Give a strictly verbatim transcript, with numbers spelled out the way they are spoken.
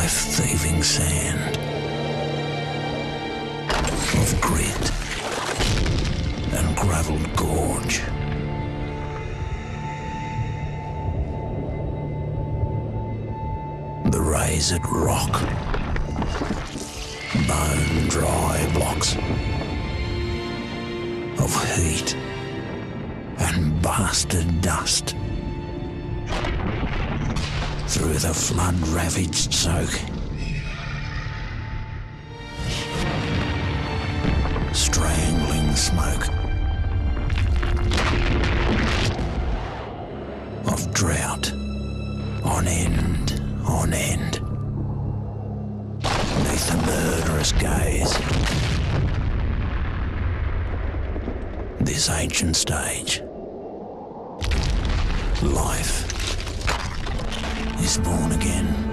life-thieving sand of grit and gravelled gorge. The razored rock, bone-dry blocks of heat and bastard dust through the flood-ravaged soak. Strangling smoke of drought on end on end beneath the murderous gaze. This ancient stage, life is born again.